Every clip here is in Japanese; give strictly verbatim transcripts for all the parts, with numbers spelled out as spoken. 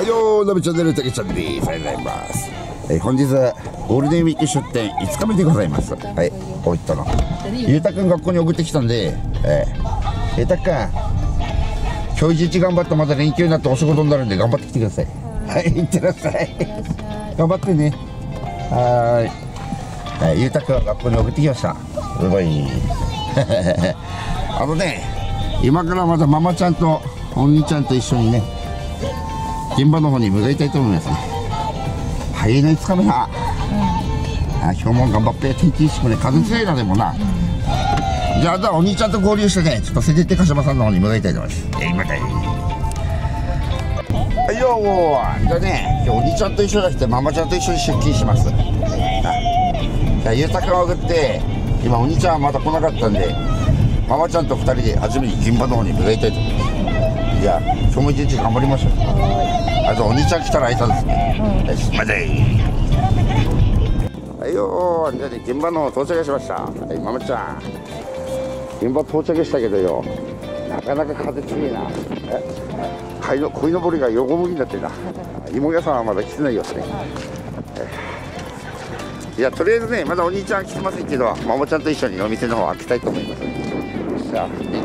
はいよー、ナビチャンネルたけちゃんです。ありがとうございます。えー、本日ゴールデンウィーク出店いつかめでございます。はい、こういったのゆうたくん学校に送ってきたんで、えー、ゆうたくん今日一日頑張ってまた連休になってお仕事になるんで頑張ってきてください。はい、いってらっしゃい。頑張ってね。はーい、はい、ゆうたくん学校に送ってきました。バイバイ。あのね、今からまたママちゃんとお兄ちゃんと一緒にね現場の方に向かいたいと思いますね。早いのいつかめな、うん、あ今日も頑張って天気いいしもね風強いなでもな、うん、じゃあ、じゃあお兄ちゃんと合流してねちょっとせでって鹿島さんの方に向かいたいと思います。え今かいはいよー。じゃあね今日お兄ちゃんと一緒じゃなくてママちゃんと一緒に出勤します。あじゃあゆうたくんを送って今お兄ちゃんはまだ来なかったんでママちゃんとふたりで初めに現場の方に向かいたいと思います。じゃあ今日も一日頑張りましょう。あとお兄ちゃん来たら挨拶ですね。よし、またい。はいよー、じゃあね現場の到着しました。はい、ママちゃん現場到着したけどよなかなか風強いな。え鯉の鯉のぼりが横向きになってるな。芋屋さんはまだ来てないよね。いやとりあえずねまだお兄ちゃん来てませんけどママちゃんと一緒にお店の方開けたいと思います。さあ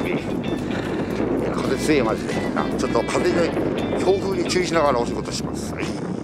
風強いマジでちょっと風で強風に注意しながらお仕事します。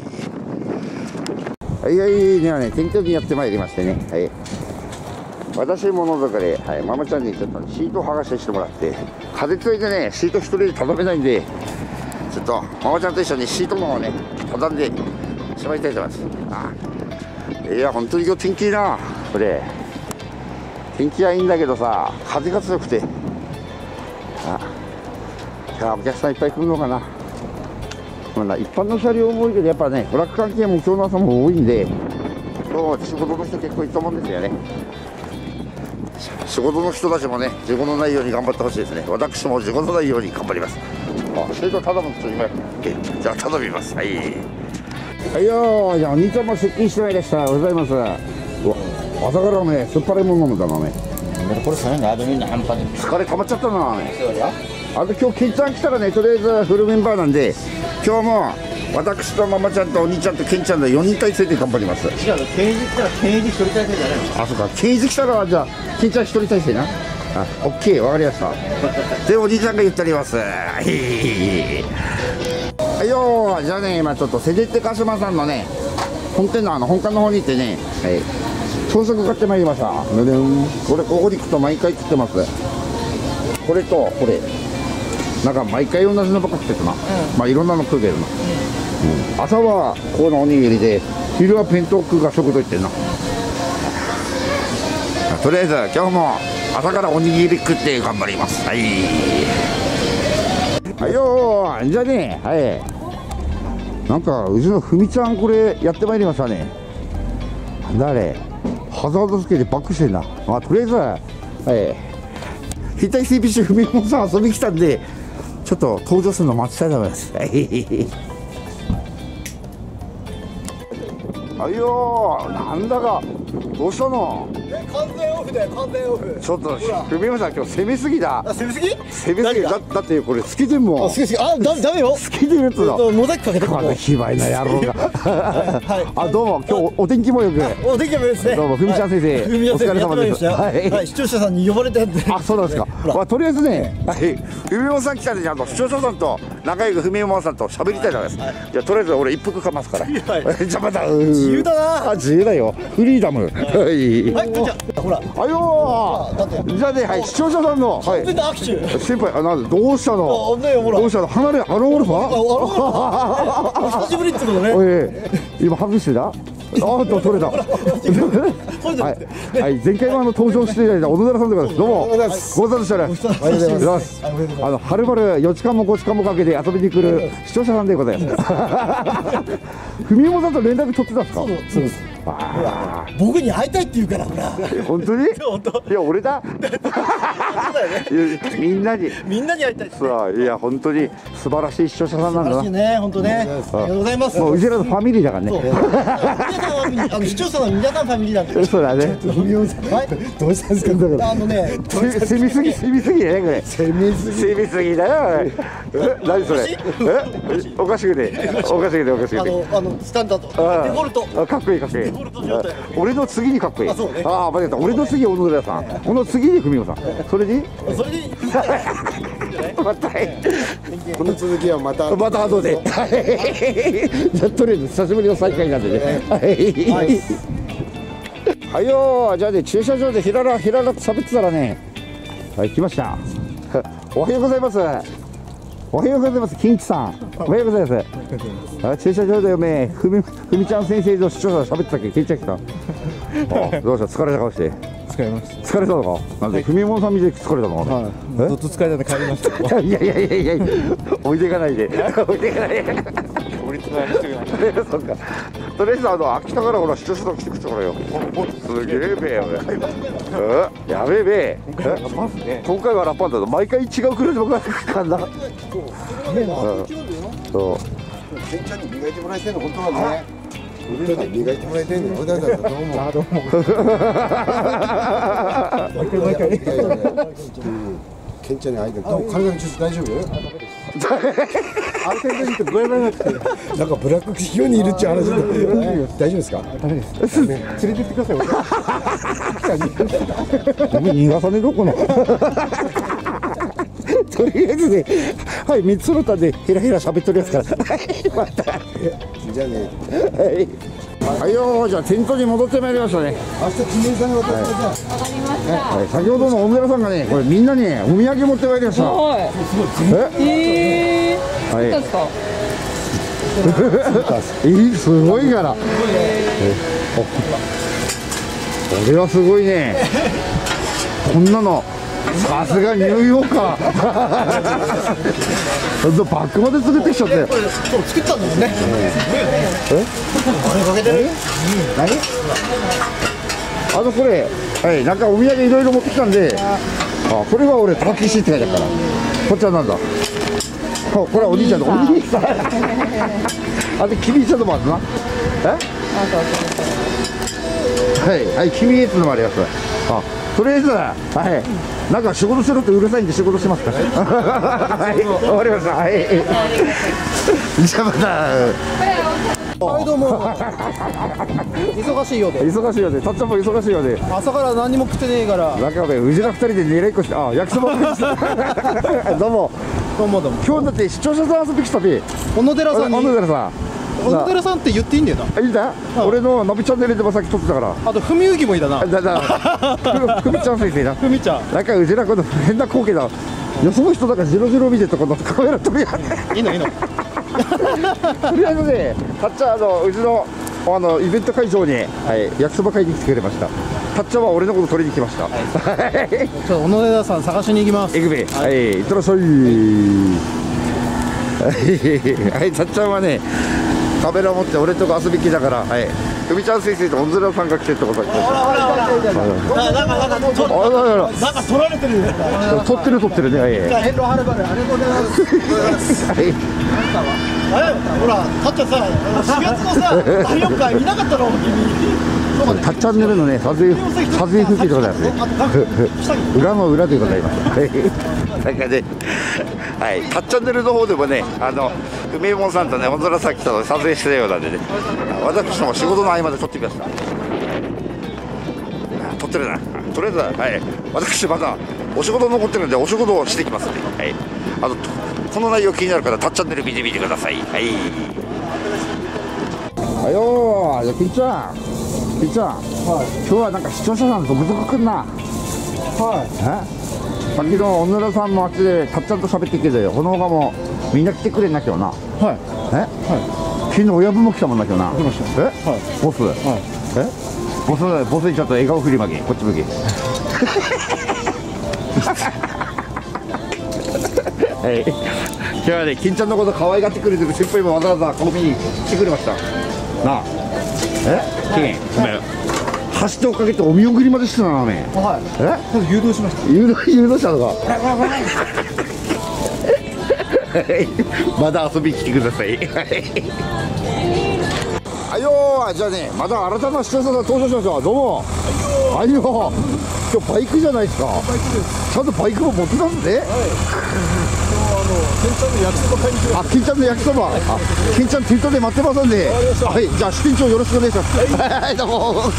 はいはいはい、ではね天気にやってまいりましてね、はい、私ものづくで、はい、ママちゃんにちょっとシートを剥がしてしてもらって風強いでねシート一人で畳めないんでちょっとママちゃんと一緒にシートの方をね畳んでしまいたいと思います。あいや本当に今日天気いいな。これ天気はいいんだけどさ風が強くてあじゃあお客さんいっぱい来るのかな。まあ、一般の車両も多いけどやっぱねブラック関係も今日の朝も多いんで今日仕事の人結構いいと思うんですよね。仕事の人たちもね事故のないように頑張ってほしいですね。私も事故のないように頑張ります。あそれと頼むと今じゃあ頼みます。はいはいよー。じゃあお兄ちゃんも出勤してまいりました。おはようございます。うわ朝からねすっぱれもん飲むだなね。これさあとみんな半端で疲れ溜まっちゃったなね。あと今日ケンちゃん来たらねとりあえずフルメンバーなんで今日も私とママちゃんとお兄ちゃんとケンちゃんのよにん体制で頑張ります。違うケンイチ来たらケンイチひとり体制じゃないの。あそうかケンイチ来たらじゃあケンちゃんひとり体制な。あオッケーわかりました。でお兄ちゃんが言っております。はいよー。じゃあね今ちょっとせでって鹿島さんのね本店のあの本館の方に行ってね、はい、朝食買ってまいりました。ぬるんこれここに行くと毎回食ってます。これとこれなんか毎回同じのばっか食っててな、うん、まあいろんなの食うけどな、うんうん、朝はこのおにぎりで昼は弁当食うが食堂行ってんな。とりあえず今日も朝からおにぎり食って頑張ります。はいはいよー。じゃあねはいなんかうちのふみちゃんこれやってまいりましたね。なんだあれハザードつけてバックしてんな。まあとりあえずはいヒタイ シーピーシー ふみもさん遊びに来たんでちょっと登場するの待ちたいと思います。はいよー。なんだかどうしたの。 え完全オフだよ完全オフ。 ちょっとふみもさん今日攻めすぎだ。 あ攻めすぎ攻めすぎだ。だってこれ好きでもあ好き好きあダメダメよ好きでるっつうのモザイクかけてここ卑猥な野郎があどうも今日お天気もよくお天気もよくですね。 どうもふみちゃん先生お疲れ様です。 はい視聴者さんに呼ばれてんで。 あそうなんですか。まあとりあえずねはいふみもさん来たんであと視聴者さんと仲良くふみもさんと喋りたいと思います。じゃあとりあえず俺一服かますからじゃあまた自由だな。 あ自由だよフリーダム。はいはいじゃあほらあよー。じゃあねはい視聴者さんのはい先輩あなんどうしたのどうしたの離れアロールファ久しぶりってことね。 今ハグしてたあーと取れたはいはい前回もあの登場していただいた小野寺さんでございます。どうもご無沙汰しております。ありがとうございます。あのはるばるよじかんもごじかんもかけて遊びに来る視聴者さんでございます。ふみもさんと連絡取ってたんですか。 そうですあ僕に会いたいって言うからほら。 ー本当に本当。 いや俺だそうだよね。 いやみんなにみんなに会いたい。 さあいや本当に素晴らしい視聴者さんなんだな。 素晴らしいね、本当ね。ありがとうございます。 もううちらのファミリーだからそう。 ね。 皆さんはあの視聴者の皆さんファミリーなんで。 そうだね。 はい。 どうしたんですか、だから。 あのね、 せ攻めすぎ攻めすぎねこれ。 攻めすぎ。 攻めすぎだよ。え何それ？えおかしくておかしくておかしくて。 あのあのスタンダード、 あデフォルト。 あかっこいいかっこいい。 デフォルト状態。 俺の次にかっこいい。 あそうねああ間違えた。俺の次小野寺さん。この次に文雄さん。それで？ それでいいんじゃない？ またこの続きはまた。 また後で。じゃあとりあえず久しぶりの再会なんでね。はい。はいよー、じゃあね駐車場でひららひららと喋ってたらね、はい来ました。おはようございます。おはようございます金木さん。おはようございます。あ駐車場でおめえふみふみちゃん先生と視聴者喋ってたっけ聞いちゃった。あどうした疲れた顔して。 疲れまし疲れたのか。なんでふみもんさん見て疲れたのかた。 な。 はい。ずっと疲れたんで帰りました。 いやいやいやいやいや、置いていかないで、置いていかないで。 俺つないしてくれ。 そっか。とりあえずあの秋田からほら視聴者さん来てくれたからよ。すげえべよ。えやべえべ。今回はラッパーね。今回はラッパーだと毎回違う車が来るんだ。そう。 ケンちゃんに磨いてもらいたいの本当はね。俺らに磨いてもらいたいのよ。だからどうも。あどうも。毎回毎回。ケンちゃんに会いたい。体の調子大丈夫？ある程度にって具合悪くて。なんかブラック企業にいるっちゅう話だ。大丈夫ですか？ダメです。連れてってください。 僕逃がさねどこの。とりあえずね、はい三つ揃ったんでヘラヘラ喋っとるやつから。また。 じゃあね。 はい。はいよー、じゃあテントに戻ってまいりましたね。 明日記念さんに渡ってください。 はい、先ほどの小村さんがね、これみんなにね、お土産持ってまいりました。 はい。 え、 えー、 はいどうですか。 えー、すごいから。えおこれはすごいね。こんなの。さすがニューヨーカー。ほんとバッグまで作ってきちゃったよ。 これそう作ったんだもんね。 え？ これかけてる？ 何？あのこれ、はい、なんかお土産いろいろ持ってきたんで、あ、これは俺タキシって書いてあるから。こっちはなんだ。これはお兄ちゃんのお兄さん。あれ君ちょっと待ってな。え？はいはい君ってのもあります。あ、とりあえずはい。なんか仕事しろってうるさいんで仕事しますから。はい、終わりました。はい。じゃあまた。 はいどうも。忙しいようで。 忙しいようで、たっちゃんも忙しいようで。 朝から何も食ってねえから。 なんかね、うちら二人で狙いっこして、あ、焼きそば食いした。どうも。 どうもどうも。 今日だって視聴者さん遊び来たべ。 小野寺さんに。 小野寺さん。 小野寺さんって言っていいんだよな。 いいんだ。俺のナビチャンネルでもさっき撮ってたから。 あとふみゆきもいたな。 だだ。ふみちゃん先生な。 ふみちゃん。 なんかうちらこの変な光景だ。よその人だからジロジロ見てとこのカメラ撮りやがって。 いいのいいの。 とりあえずね、たっちゃんあのうちのあのイベント会場に、はい、焼きそば買いに来てくれました。たっちゃんは俺のこと取りに来ました。はい。 ちょっと小野寺さん探しに行きます。 行くべ。はい、いってらっしゃい。はい、たっちゃんはね、カメラ持って俺とか遊び来だから、はい。ふみちゃん先生と小野寺さんが来てってことだ。 ほらほらほら。なんかなんかとあららら。 なんか取られてる。 撮ってる撮ってるね。はい。 変路はるばるありがとうございます。 はい。 あれほらたっちゃんさしがつのさだいよんかい見なかったの君。 たっチャンネルのね撮影撮影風景でございますね。裏の裏でございます。なんかね、はい、たっチャンネルの方でもね、あの梅門さんとね、小野寺さん来たので撮影してたようなんでね、私も仕事の合間で撮ってきました。撮ってるな。とりあえずは、はい、私まだお仕事残ってるんでお仕事をしてきますね。はい。あのこの内容気になる方、たっチャンネル見てみてください。はい。はいよー、じゃあピッチャー、ピッチャー、はい、今日はなんか視聴者さん続々来んな。はい。え？さっきの小野寺さんもあっちでたっちゃんと喋ってきてよ。この他もみんな来てくれんな今日な。はい。え？はい。昨日親分も来たもんな今日な。来ました。え？はい。ボス。はい。え？ボス、ボスにちょっと笑顔振りまき、こっち向き。はい。今日はね、金ちゃんのこと可愛がってくれてる先輩もわざわざこの見に来てくれました。なあ。 えケンお前走って追っかけてお見送りまでしてたなおめえはいえちょっと誘導しました誘導誘導したのかまだ遊びに来てくださいはいよーじゃあねまた新たな視聴者が登場しましたどうもはいよ今日バイクじゃないですかバイクですちゃんとバイクも持ってたんですねはいあのケンちゃんの焼きそば買いに来ましあ、ケンちゃんの焼きそばあ、ケンちゃんテントで待ってますんではいじゃあ支店長よろしくお願いしますはいどうもはい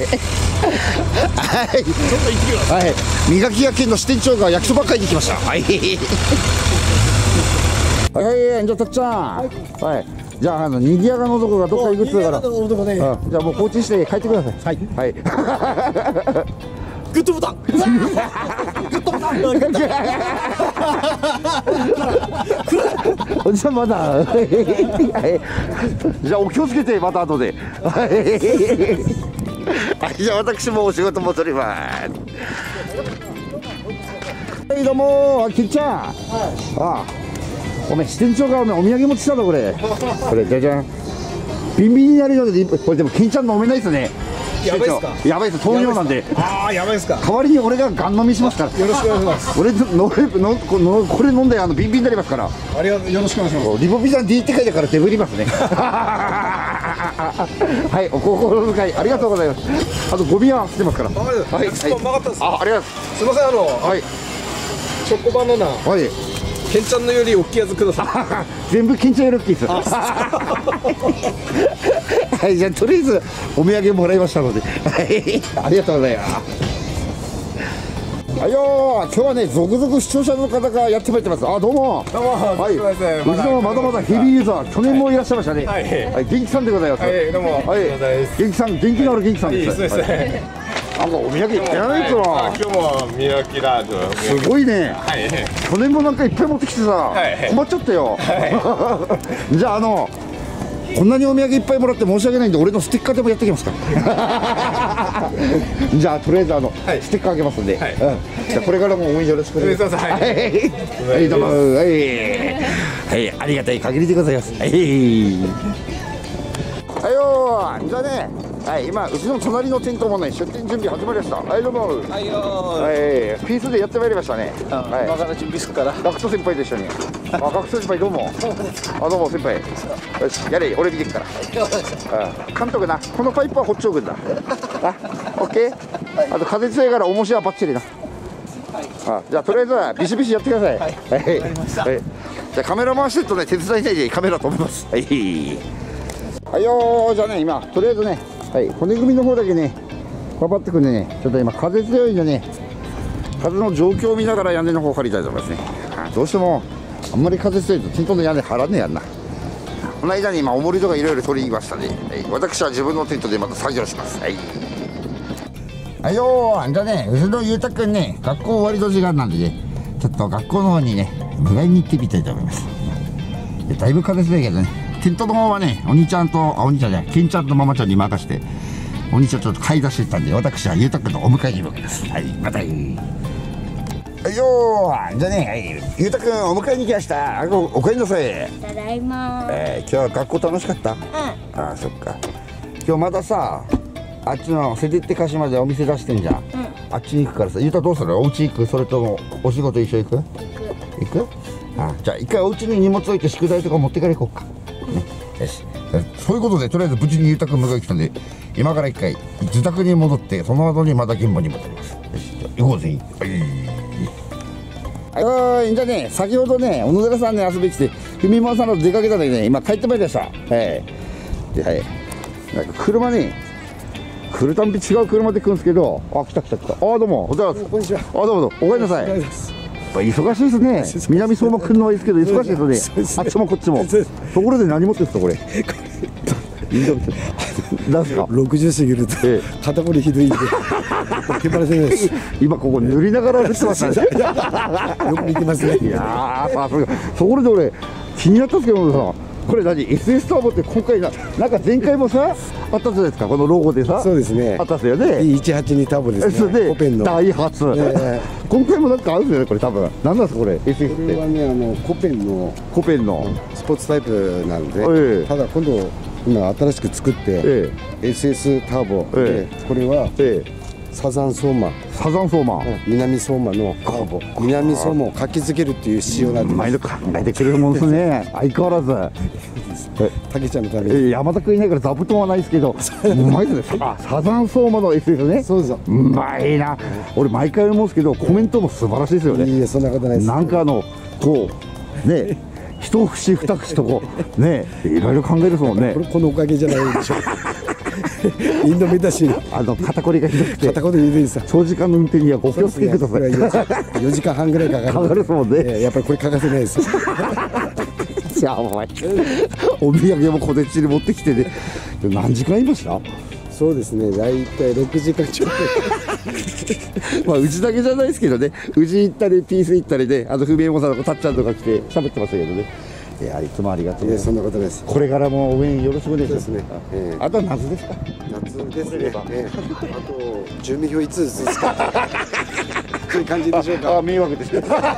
はいたちょっと行ってきますはい磨き屋県の支店長が焼きそば買いに来ましたはいはいはいじゃあたっちゃんはいじゃああのにぎやかの男がどっか行くっつうからお男ねうんじゃあもう放置して帰ってくださいはいはいグッドボタングッドボタングッドボタンおじさんまだはいじゃあお気をつけてまた後ではいじゃあ私もお仕事戻りますはいどうもきっちゃんああおめえ支店長がおめえお土産持ってきたぞこれこれじゃじゃんビンビンになるようでこれでも金ちゃん飲めないですねやばいっすかやばいっす糖尿なんでああやばいですか代わりに俺がガン飲みしますからよろしくお願いします俺ののこのこれ飲んであのビンビンになりますからありがとうよろしくお願いしますリボビさん D って書いてからデブりますねはいお心遣いありがとうございますあとゴミは捨てますからありがとうございますはい焼きそばうまかったですあありがとうすいませんあのはいチョコバナナはいケンちゃんのより大きいやつください全部緊張ロッキーですはいじゃあとりあえずお土産もらいましたのではいありがとうございますはいよー今日はね続々視聴者の方がやってまいってますあどうもどうもはい、 すいませんうちのまだまだヘビーユーザー去年もいらっしゃいましたねはいはい元気さんでございますはいどうもはいどうもです元気さん元気のある元気さんですそうですはいねなんかお土産いってないかな今日も磨きラードすごいねはい去年もなんかいっぱい持ってきてさ、 い困っちゃったよ、じゃああのこんなにお土産いっぱいもらって申し訳ないんで俺のステッカーでもやってきますからじゃあとりあえずあの、 はいステッカーあげますんで、 はいうん、じゃあこれからも応援よろしくお願いしますはいはい、はい、どうもはい、はい、ありがたい限りでございますはいはいよーじゃあねはい今うちの隣のテントもね出店準備始まりましたはいどうもはいよはいピースでやってまいりましたねはい今から準備するからガクト先輩と一緒にあガクト先輩どうもあどうも先輩よしやれ俺見てくからうん監督なこのパイプはほっちょくんだあオッケーあと風強いから重しはバッチリなあじゃあとりあえずはビシビシやってくださいはいはい、はい、じゃあカメラ回してるとね手伝いないでカメラ止めますはいはいよーじゃあね今とりあえずねはい骨組みの方だけねパパってくんでねちょっと今風強いんでね風の状況を見ながら屋根の方を借りたいと思いますねあどうしてもあんまり風強いとテントの屋根張らねえやんなこの間に今重りとかいろいろ取りに行きましたね、はい、私は自分のテントでまた作業しますはいはいよーじゃあねうちのゆうたくんね学校終わりの時間なんでねちょっと学校の方にね迎えに行ってみたいと思いますでだいぶ風強いけどねテントの方はね、お兄ちゃんと、あ、お兄ちゃんじゃない、ケンちゃんとママちゃんに任して、お兄ちゃんちょっと買い出してたんで、私はゆうたくんのお迎えに向かいます。はい、またい。はいよー、じゃあね、はい、ゆうたくんお迎えに来ました。あお、お帰りなさい。 ただいま。 えー、今日は学校楽しかった？ うん。 あ、そっか。今日まださ、あっちのせてって鹿島でお店出してんじゃん。うん。あっちに行くからさ、ゆうたどうする？お家行く？それともお仕事一緒行く？行く？行く？あ、じゃあ一回お家に荷物置いて宿題とか持ってから行こうか。ね、よしそういうことでとりあえず無事にゆうたくん迎え来たんで今から一回自宅に戻ってその後にまた現場に戻りますよしじゃあ行こうぜはいはいはいじゃあね先ほどね小野寺さんね遊びに来て文間さんの出かけたのでね今帰ってまいりましたはいではいなんか車ね来るたんび違う車で来るんですけどあ来た来た来たあどうもおはようございますこんにちはあどうもどうもおかえりなさいお疲れ様です忙しいですね。南相馬来るのはいいですけど忙しいですよね。あっちもこっちも。ところで何持ってるんですかこれ。なんすか。 ろくじゅう過ぎるとええ肩こりひどいんで手放せないです今ここ塗りながら歩ってましたね。 よく見てますねいやーさあそれところで俺気になったんですけどさ。これ何 エスエス ターボって今回ななんか前回もさあったじゃないですかこのロゴでさそうですねあったっすよねディーいちはちに ターボですそれでねコペンのダイハツ、 え今回もなんかあるんですよねこれ多分何なんですかこれ エスエス っこれはてねあのコペンのコペンの、 スポーツタイプなんで、 ええただ今度今新しく作って、 えエスエス ターボで、 えこれはええサザンソーマ、 サザンソーマン、 南相馬のターボ、南相馬を活気づけるっていう仕様なんで毎度考えてくれるもんですね。相変わらず。 たけちゃんのために。 え山田君いないから座布団はないですけど、うまいですね。あ、サザンソーマの エスエス ね。 そうですよ。 うまいな。俺毎回思うんですけど、コメントも素晴らしいですよね。 いいえ、そんなことないです。 なんかあのこうね、一節二節とこうね、いろいろ考えるですもんねこ。れこのおかげじゃないでしょうか。インドメタシン、 あの肩こりがひどくて、 片言で言うさ。 長時間の運転にはご気をつけください。 よじかんはんぐらいかかる。 かかるですもんね。 ええやっぱりこれ欠かせないです。 やばい。お土産も小手っちに持ってきてね。何時間いました？ そうですね、大体ろくじかんちょっと。 まあうちだけじゃないですけどね。うち行ったりピース行ったりで、あとふみえもさんとかたっちゃんとか来て喋ってましたけどね。いや、いつもありがとうございます。 いや、そんなことないです。 これからも応援よろしくお願いします。 そうですねええあとは夏ですか？ 夏ですね。ええあと住民票いつずつですか。そういう感じでしょうか。 あ、迷惑です。い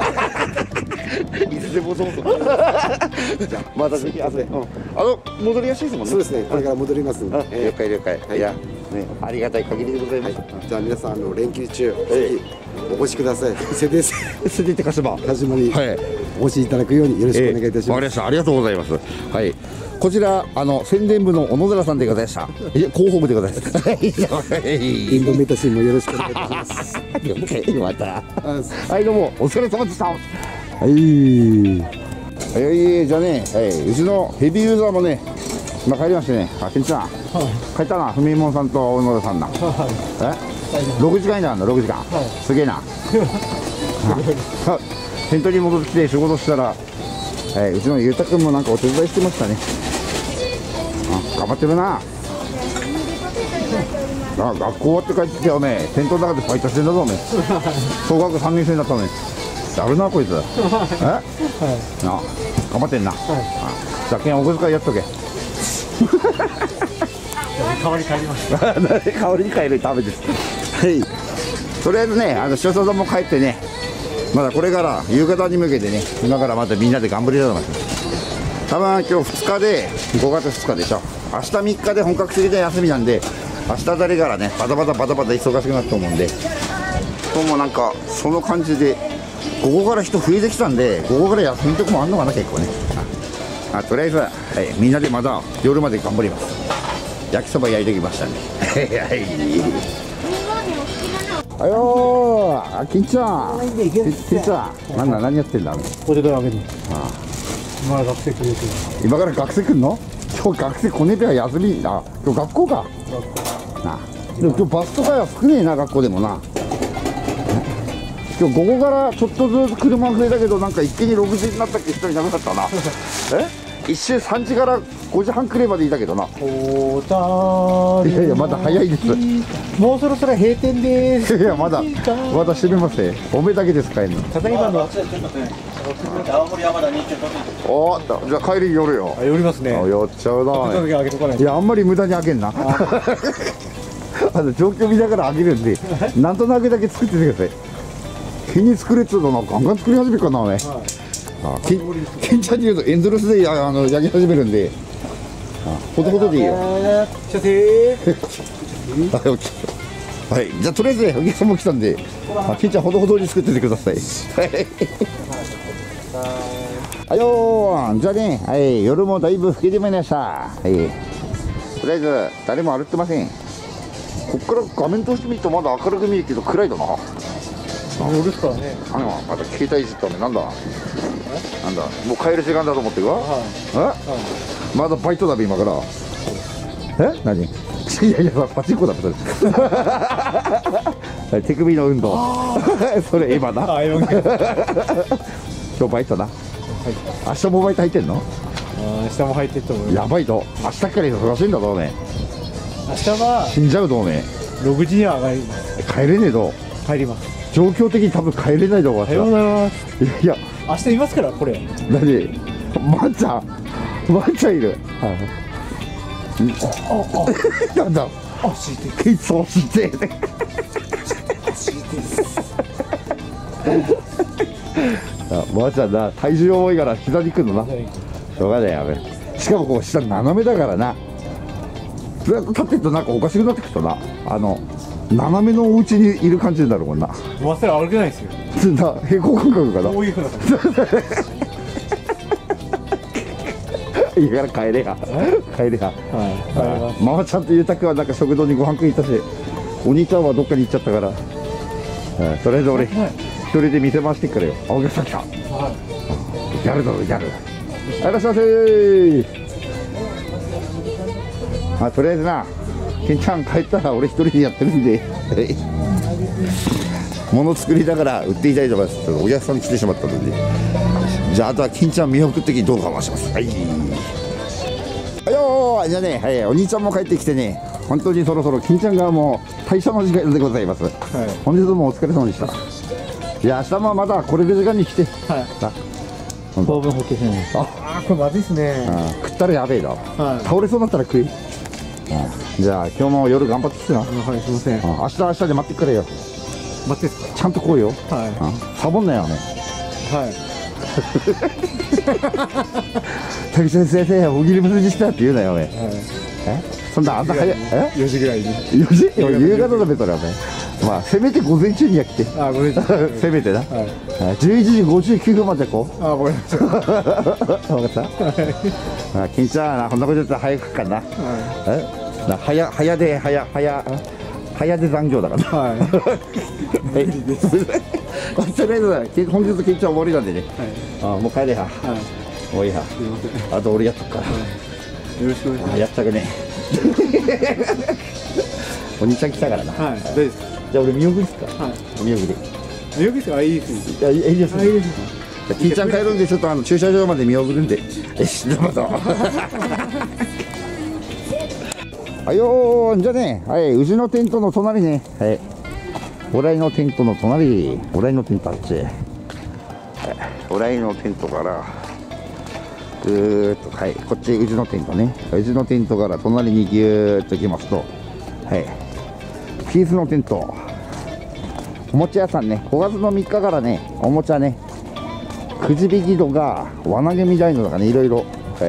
つでもどうぞ。またぜひ後で。うんあの戻りやすいですもんね。 そうですね、これから戻りますんで。 あえ了解了解。 はいいや、ね、ありがたい限りでございます。 えじゃあ皆さん、あの連休中、ぜひお越しください。セデスすべて鹿島。 鹿島にはい。 お越しいただくようによろしくお願いいたします。 わかりました。ありがとうございます。はい。こちらあの宣伝部の小野寺さんでございました。いや広報部でございます。 インドメタシンもよろしくお願いいたします。 了解また。 あはいどうもお疲れ様でした。はい。はいじゃあね、はい、うちのヘビーユーザーもね、まあ帰りましてね。あ、けんちゃん。帰ったな。ふみもんさんと小野寺さんな。え？六時間以内なんだ。六時間。すげえな。テントに戻ってきて仕事したら、えー、うちのゆうたくんもなんかお手伝いしてましたね。あ、頑張ってるな。あ、学校終わって帰ってきておめえテントの中でバイトしてんだぞおめえ。小学さんねん生になったのにやるなこいつ。え、なあ頑張ってんな。あじゃあけんお小遣いやっとけ。 代わり帰ります。 代わりに帰るためです。はい、とりあえずね、あの塩沢さんも帰ってね、まだこれから夕方に向けてね、今からまたみんなで頑張りだと思います。多分今日ふつかでごがつふつかでしょ。明日みっかで本格的な休みなんで、明日あたりからねバタバタバタバタ忙しくなると思うんで、今日もなんかその感じで午後から人増えてきたんで、午後から休みとこもあんのかな結構ね。あとりあえず、はい、みんなでまだ夜まで頑張ります。焼きそば焼いてきましたね。はいあよー、あ、金ちゃん。金ちゃん、なんだ、何やってんだ。 ポテトあげるの。今学生来るけど。 今から学生来んの。今日学生来ねえては休み、あ、今日学校か。な。でも今日バスとかは少ねえな、学校でもな。今日午後からちょっとずつ車増えたけど、なんか一気にろくじになったっけ、一人いなくなったな。え。一周さんじからごじはんくらいまでいたけどな。 おたり。 いやいや、まだ早いです。 もうそろそろ閉店です。 いや、まだ、まだ閉めますね。おめだけです、帰るの。 ただいまの。 おー、じゃあ帰りに寄るよ。 あ、寄りますね。 あ、寄っちゃうな。 あげとかないいや、あんまり無駄に開けんな。あの状況見ながら開けるんで、なんとなくだけ作っててください。日に作れっつうのな、ガンガン作り始めるかな、お前。あ、けん、けんちゃんに言うとエンドレスであの焼き始めるんで、あ、ほどほどでいいよ。 射精。 はい、じゃあとりあえずね、お客さんも来たんで、あ、けんちゃんほどほどに作っててください。はいよー、じゃあね、はい、夜もだいぶ更けてまいりました。はい、とりあえず誰も歩ってません。こっから画面通してみるとまだ明るく見えるけど暗いだな。 夜ですからね。 あのまた携帯いじったね。なんだなんだ、もう帰る時間だと思ってるわ。え、まだバイトだべ今から。え、何。いやいや、パチンコだべそれ。手首の運動。それ今な。今日バイトな。明日もバイト入ってんの。 明日も入ってると思う。 やばいと、明日から忙しいんだぞおめえ。明日は死んじゃうぞおめえ。 ろくじには上がります。 帰れねえぞ。 帰ります。 状況的に多分帰れないと思います。 さようなら。いや、 明日いますからこれ。 何、まんちゃん、まんちゃんいる。なんだ。 あ、敷いて。 ケイソーして。 敷いて。 まんちゃんな、体重重いから膝にくるのな。しょうがないやべ。しかもこう下斜めだからな。 ずっと立ってるとなんかおかしくなってくるとな、あの斜めのお家にいる感じになるもんな。 忘れ歩けないですよ。 つんだ平行感覚かな。 こういうふうな感じ。 いいから帰れや帰れや。 はい。 ママちゃんとゆうたくんはなんか食堂にご飯食いに行ったし、お兄ちゃんはどっかに行っちゃったから、はい、とりあえず俺一人で店回してっからよ。あ、お客さん来た。やるだろやる。いらっしゃいませー。あ、とりあえずな、ケンちゃん帰ったら俺一人でやってるんで物作りながら売っていきたいと思います。お客さん来てしまったので、じゃああとはケンちゃん見送ってき動画を回します。はい、はいよー。じゃあね、はい、お兄ちゃんも帰ってきてね、本当にそろそろケンちゃんがもう退社の時間でございます。はい、本日もお疲れ様でした。いや、明日もまだこれる時間に来て、はい、さ糖分補給せない。ああ、これまずいっすね。 食ったらやべえだ、はい、倒れそうになったら食い。じゃあ今日も夜頑張ってきてな。はい、すいません。明日明日で待ってっからよ。 待ってっすか。 ちゃんと来いよ。 はい。 サボんなよね。 はい。 滝先生、おぎりむずにしたって言うなよお前。え？そんなあんた早いえ？ よじぐらいに。 よじ？夕方だべとらお前。まあせめて午前中には来て。 あ、午前中。せめてな。 はい。じゅういちじごじゅうきゅうふんまでこう。 あ、わかりました。 わかった。あ、金ちゃんな、こんなこと言ったら早くかな。え？な、早早で早早早で残業だから。はい。はい。とりあえず本日金ちゃん終わりなんでね。はい。あ、もう帰れや。はい。もういいや。すみません。あと俺やっとくから。よろしくお願いします。 やったくね。お兄ちゃん来たからな。 はい。大丈夫ですか。 じゃあ俺見送りっすか。はい。見送り。 見送りっすか。あ、いいです。 いや、いいです。いいです。金ちゃん帰るんでちょっとあの駐車場まで見送るんで。よし、どうぞ。はいよー。じゃあね、はい、うちのテントの隣ね、はい、オライのテントの隣、オライのテントあっち、はい、オライのテントからぐーっと、はい、こっちうちのテントね、うちのテントから隣にぎゅーっと行きますと、はい、ピースのテント、おもちゃ屋さんね、ごがつのみっかからね、おもちゃね、くじ引きとか輪投げみたいのとかね、いろいろ、はい、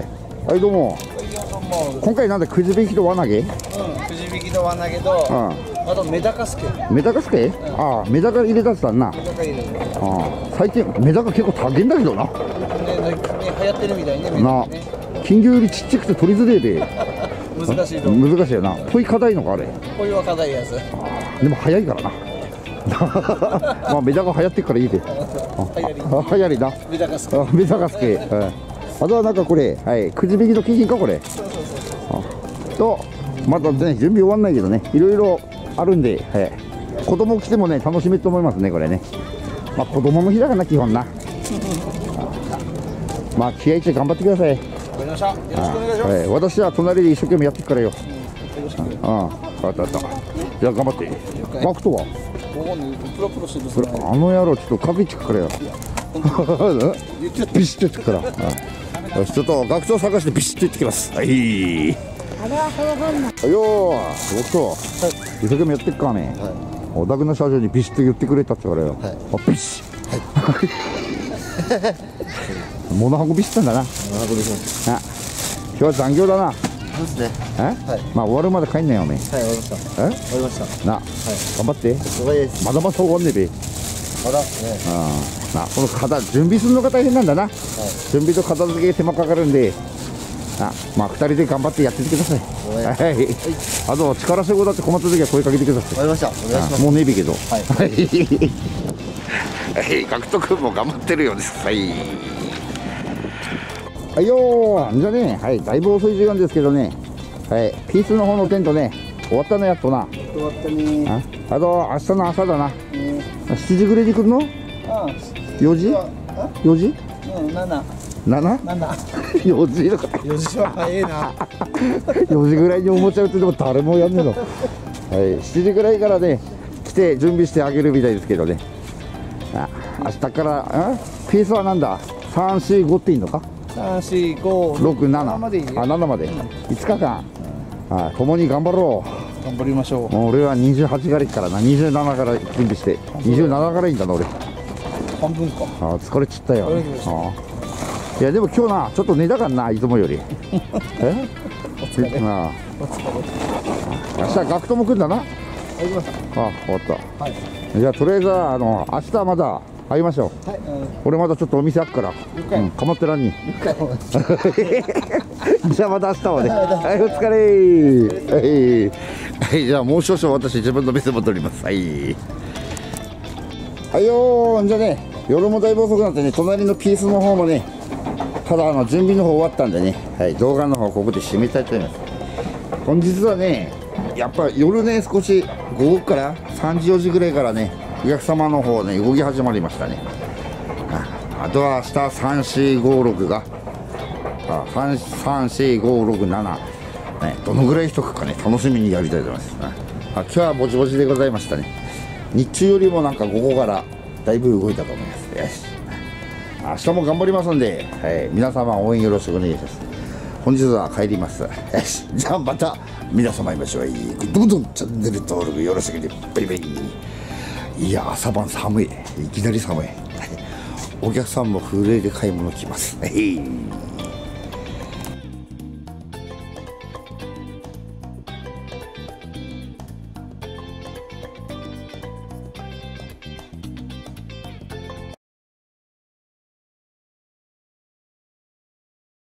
はい、どうも。今回なんでくじ引きと輪投げ？うん、くじ引きと輪投げと、うん、あとメダカスケ。 メダカスケ？うん、ああ、メダカ入れたってたんな。メダカ入れる。ああ、最近メダカ結構高いんだけどな。ね、ね、 流行ってるみたいね。メダカね。 な、金魚よりちっちゃくて取りづれえで。 難しいと。 難しいよな。ポイ硬いのかあれ。 ポイは硬いやつ。 でも早いからな。まあメダカ流行ってるからいいで。流行りな。 メダカスケ。 メダカスケ。あとはなんかこれ、はい、くじ引きの景品かこれ。とまたね、準備終わんないけどね、いろいろあるんで、はい、子供来てもね楽しめると思いますねこれね。まあ子供の日だからな基本な。まあ気合い入れて頑張ってください。わかりました。よろしくお願いします。はい、私は隣で一生懸命やってくからよ。うん、ああ、分かった分かった。じゃあ頑張って。ガクトは？ プロプロしてる。 あの野郎ちょっとかけてくからよ。ビシッと言ってくから。よし、ちょっと学長探してビシッと言ってきます。はい。あれは早番な。はいよー、学長。はい。一生懸命やってっからね。はい。お宅の社長にビシッと言ってくれたって言われよ。はい。あ、ビシッ。はい。物運びしてたんだな。物運びします。あ、今日は残業だな。そうですね。え？はい。まあ終わるまで帰んなよおめえ。はい、終わりました。え？終わりました。な。はい。頑張って。了解です。まだまだ終わんねえべ。まだね。ああ。な、この片準備するのが大変なんだな。はい。準備と片付け手間かかるんで。あ、まあ二人で頑張ってやっててください。はい。はい。あと力仕事だって困った時は声かけてください。わかりました。お願いします。もうねえべけど。はい。はい。ガクト君も頑張ってるようです。はい。はいよー。じゃあね、はい、だいぶ遅い時間ですけどね、はい、ピースの方のテントね、終わったのやっとな。 終わったね。 あ、あと明日の朝だな。しちじぐらいに来るの？ああ。よじ？よじ？ うん、なな。 なな？なな。よじだから。 よじは早いな。 よじぐらいにおもちゃ売ってても誰もやんねえの。はい、しちじぐらいからね、来て準備してあげるみたいですけどね。あ、明日から、あ、ピースはなんだ？さん、し、ごっていいのか？ さん、し、ご、 ろく、なな。あ、ななまで。いつかかん。あ、共に頑張ろう。 頑張りましょう。 俺はにじゅうはちからからな、にじゅうななから準備して、にじゅうななからいいんだな、俺。 半分か。 あ、疲れちったよ。あ、いや、でも今日な、ちょっと寝たかんな、いつもより。え？ お疲つかね。 ああお疲れ。 明日学徒も来るんだな。 あります。 あ、終わっはい。 た。じゃあとりあえずはあの明日また会いましょう。 はい。うん俺まだちょっとお店開くから、 回うん、かまってらんに。 一回も。 じゃあまた明日まで。はい、お疲れ。はい、はい、じゃあもう少々私自分の店戻ります。はい。はいよー、じゃあね、夜もだいぶ遅くなってね、隣のピースの方もね、ただあの準備の方終わったんでね、はい、動画の方ここで締めたいと思います。本日はね、やっぱ夜ね、少し午後からさんじよじぐらいからね、お客様の方ね、動き始まりましたね。あ, あとは明日さん、し、ご、ろくが、あさん、し、ご、ろく、なな、ね、どのぐらい人かね、楽しみにやりたいと思います。あ、今日はぼちぼちでございましたね。日中よりもなんか午後からだいぶ動いたと思います。よし。明日も頑張りますんで、はい、皆様応援よろしくお願いします。本日は帰ります。よし。じゃあまた皆様会いましょう。どうぞチャンネル登録よろしくね。バイバイ。いや、朝晩寒い。いきなり寒い。お客さんも震えで買い物来ます。はい。